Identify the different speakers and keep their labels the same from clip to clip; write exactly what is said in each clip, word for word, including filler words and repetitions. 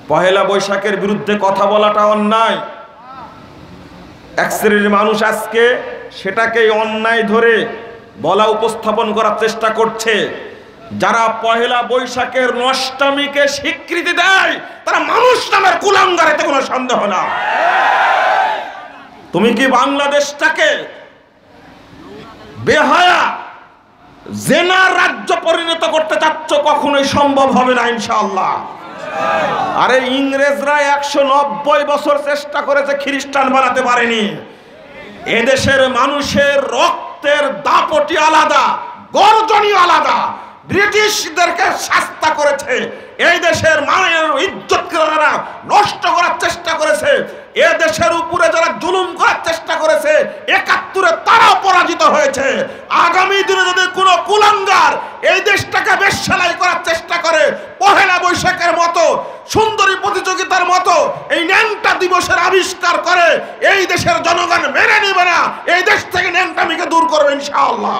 Speaker 1: পহেলা বৈশাখের বিরুদ্ধে কথা বলাটা অন্যায়। এক শ্রেণীর মানুষ আজকে সেটাকে অন্যায় ধরে বলা উপস্থাপন করার চেষ্টা করছে। যারা পহেলা বৈশাখের নষ্টামিকে স্বীকৃতি দেয় তারা মানুষ নামের কুলাঙ্গার, এতে কোনো সন্দেহ না। তুমি কি বাংলাদেশটাকে বেহায়া জেনার রাজ্য পরিণত করতে চাচ্ছ? কখনোই সম্ভব হবে না ইনশাআল্লাহ। আরে ইংরেজরা একশো নব্বই বছর চেষ্টা করেছে, খ্রিস্টান বানাতে পারেনি। এদেশের মানুষের রক্তের দাপটি আলাদা, গর্জনই আলাদা। ব্রিটিশদেরকে শাস্তা করেছে, এই দেশের মানের ইজ্জতকে যারা নষ্ট করার চেষ্টা করেছে, এ দেশের উপরে যারা জুলুম করার চেষ্টা করেছে, একাত্তরে তারাও পরাজিত হয়েছে। আগামী দিনে যদি কোনো কুলাঙ্গার এই দেশটাকে বেশ্যালাই করার চেষ্টা করে, পহেলা বৈশাখের মতো সুন্দরী প্রতিযোগিতার মতো এই ন্যাংটা দিবসের আবিষ্কার করে, এই দেশের জনগণ মেনে নেবে না। এই দেশ থেকে ন্যাংটামিকে দূর করবে ইনশাআল্লাহ।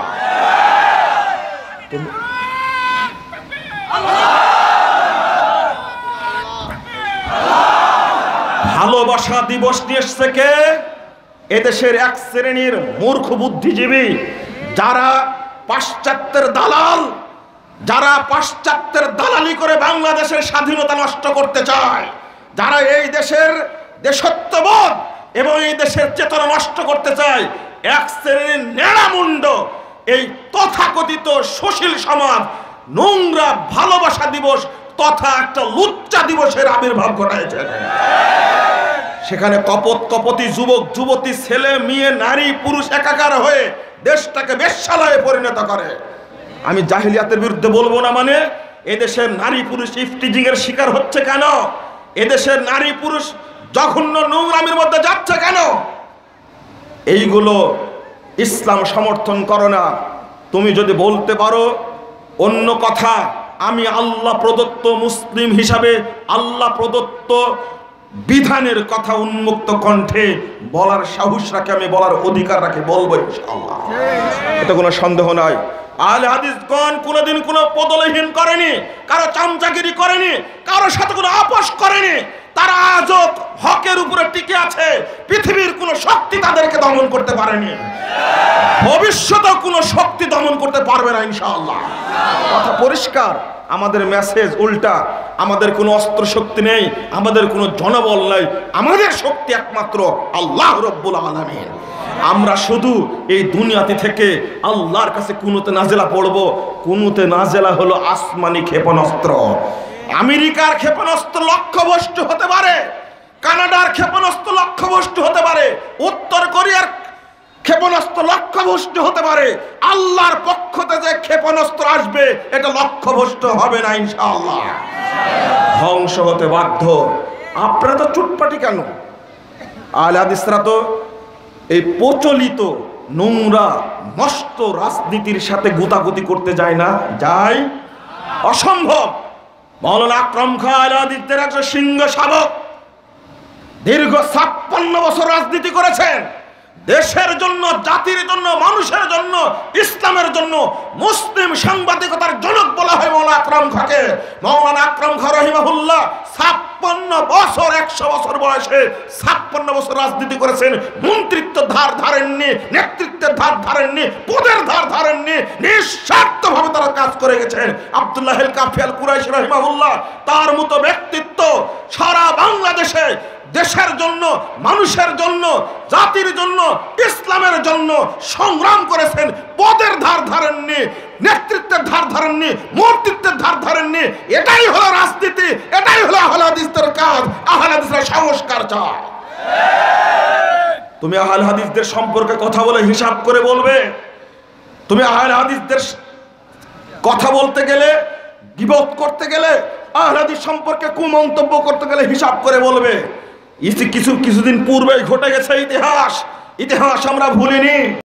Speaker 1: ভালোবাসা দিবস নিয়ে এসেছে কে? এদেশের এক শ্রেণীর মূর্খ বুদ্ধিজীবী, যারা পাশ্চাত্যের দালাল, যারা পাশ্চাত্যের দালালি করে বাংলাদেশের স্বাধীনতা নষ্ট করতে চায়, যারা এই দেশের দেশত্ববোধ এবং এই দেশের চেতনা নষ্ট করতে চায়। এক শ্রেণীর নেড়ামুণ্ড এই তথাকথিত সুশীল সমাজ নোংরা ভালোবাসা দিবস তথা একটা লুচ্চা দিবসের আবির্ভাব ঘটাইছে। সেখানে কপত কপতি যুবক যুবতী, ছেলে মেয়ে, নারী পুরুষ একাকার হয়ে দেশটাকে বেশ্যালয়ে পরিণত করে। আমি জাহিলিয়াতের বিরুদ্ধে বলবো না, মানে এদেশের নারী পুরুষ ইফটিজিং এর শিকার হচ্ছে কেন? এদেশের নারী পুরুষ জঘন্য নোংরামির মধ্যে যাচ্ছে কেন? এইগুলো ইসলাম সমর্থন করে না। তুমি যদি বলতে পারো অন্য কথা, আমি আল্লাহ প্রদত্ত মুসলিম হিসাবে আল্লাহ প্রদত্ত বিধানের কথা উন্মুক্ত কণ্ঠে বলার সাহস রাখে, আমি বলার অধিকার রাখে, বলবো ইনশাআল্লাহ। এটা কোনো সন্দেহ নাই। আহলে হাদিসগণ কোনোদিন কোনো পদলহীন করেনি, কারো চামচাগিরি করেনি, কারোর সাথে কোনো আপোষ করেনি। তারা আজও হকের উপরে টিকে আছে। পৃথিবীর কোনো শক্তি তাদেরকে দমন করতে পারেনি, ভবিষ্যতেও কোনো শক্তি দমন করতে পারবে না ইনশাআল্লাহ। কথা পরিষ্কার। আমাদের মেসেজ উল্টা। আমাদের কোনো অস্ত্র শক্তি নেই, আমাদের কোনো জনবল নেই, আমাদের শক্তি একমাত্র আল্লাহ রব্বুল আলামিন। আমরা শুধু এই দুনিয়াতে থেকে আল্লাহর কাছে কুনুতে নাজেলা পড়বো। কুনুতে নাজেলা হলো আসমানি ক্ষেপণাস্ত্র। আমেরিকার ক্ষেপণাস্ত্র লক্ষ্যভ্রষ্ট হতে পারে, কানাডার ক্ষেপণাস্ত্র লক্ষ্যভ্রষ্ট হতে পারে, উত্তর কোরিয়ার ক্ষেপণাস্ত্র লক্ষ্যভ্রষ্ট হতে পারে। আল্লাহর পক্ষ থেকে যে ক্ষেপণাস্ত্র আসবে এটা লক্ষ্যভ্রষ্ট হবে না ইনশাআল্লাহ, ধ্বংস হতে বাধ্য। আপনারা তো চুটপাটি কেন? আহলে হাদিসরা তো এই প্রচলিত নোংরা নষ্ট রাজনীতির সাথে গুতাগুতি করতে যায় না, যায়? অসম্ভব। মাওলানা আকরাম খাঁ আহলে হাদিসদের একজন সিংহ শাবক, দীর্ঘ ছাপ্পান্ন বছর রাজনীতি করেছেন। দেশের জন্য, জাতির জন্য, মানুষের জন্য, ইসলামের জন্য মুসলিম সাংবাদিকতার জনক বলা হয় মাওলানা আকরাম খাঁকে। মাওলানা আকরাম খাঁ রাহিমাহুল্লাহ ছাপ্পান্ন বছর, একশো বছর বয়সে ছাপ্পান্ন বছর রাজনীতি করেছেন। মন্ত্রিত্ব ধার ধারেননি, নেতৃত্বের ধার ধারেননি, পদের ধার ধারেননি, নিঃস্বার্থভাবে তারা কাজ করে গেছেন। আব্দুল্লাহ আল কাফি আল কুরাইশি রাহিমাহুল্লাহ, তার মতো ব্যক্তিত্ব সারা বাংলাদেশে দেশের জন্য, মানুষের জন্য, জাতির জন্য, ইসলামের জন্য সংগ্রাম করেছেন। পদের ধার ধারেননি, নেতৃত্বের ধার ধারেননি, মন্ত্রিত্বের ধার ধারেননি। এটাই হলো রাজনীতি, এটাই হলো আহলে হাদিসদের কাজ। আহলে হাদিসরা সংস্কার চায়। তুমি আহলে হাদিসদের সম্পর্কে কথা বলে হিসাব করে বলবে। তুমি আহলে হাদিসদের কথা বলতে গেলে, গীবত করতে গেলে, আহলে হাদিস সম্পর্কে কুমন্তব্য করতে গেলে হিসাব করে বলবে। কিছু কিছুদিন পূর্বেই ঘটে গেছে ইতিহাস, ইতিহাস আমরা ভুলিনি।